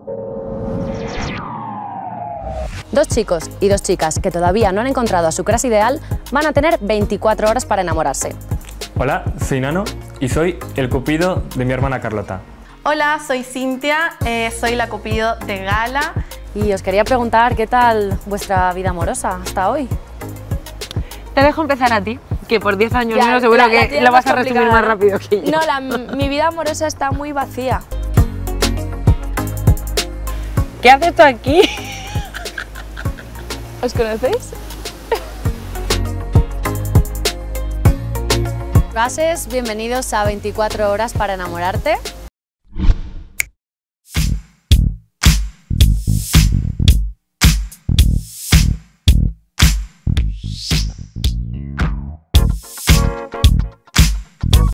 Dos chicos y dos chicas que todavía no han encontrado a su crush ideal van a tener 24 horas para enamorarse. Hola, soy Nano y soy el cupido de mi hermana Carlota. Hola, soy Cintia, soy la cupido de Gala. Y os quería preguntar qué tal vuestra vida amorosa hasta hoy. Te dejo empezar a ti, que por 10 años menos seguro que lo vas a resumir más rápido que yo. No, mi vida amorosa está muy vacía. ¿Qué haces tú aquí? ¿Os conocéis? Crushes, bienvenidos a 24 horas para enamorarte.